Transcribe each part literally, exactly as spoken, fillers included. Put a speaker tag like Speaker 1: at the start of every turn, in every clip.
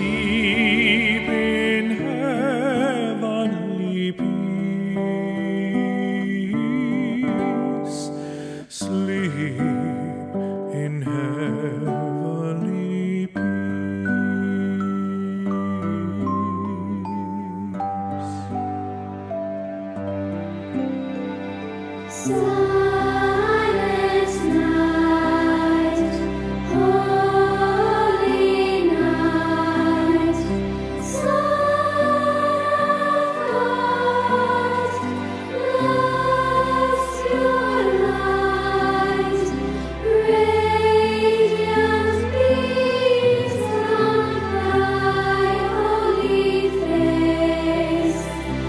Speaker 1: Sleep in heavenly peace. Sleep in heavenly peace.
Speaker 2: Silent night, holy night, Son of God, bless your light, radiant beams from thy holy face,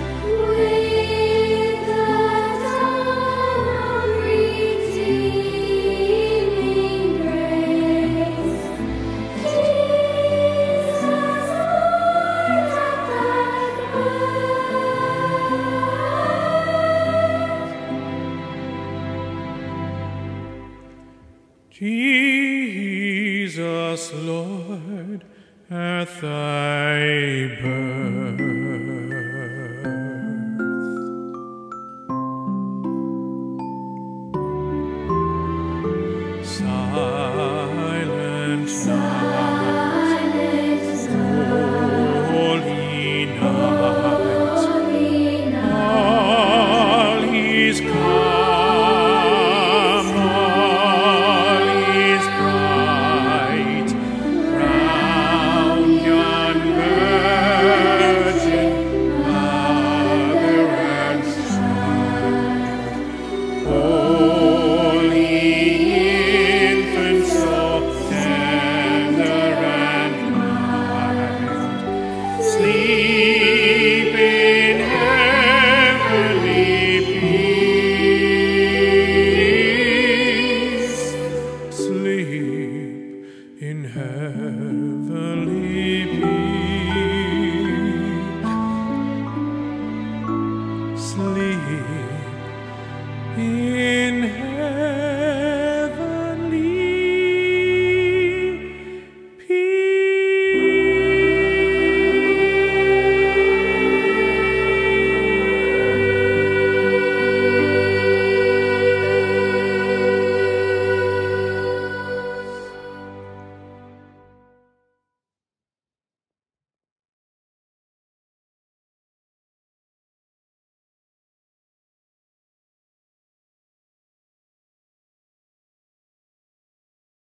Speaker 2: with the dawn of redeeming grace. Jesus, Lord of the
Speaker 1: Jesus, Lord, at thy birth, silent night, holy night, all is calm, all is bright, round yon virgin, mother and child, holy infant, so tender and mild, sleep in heavenly peace. Sleep in heavenly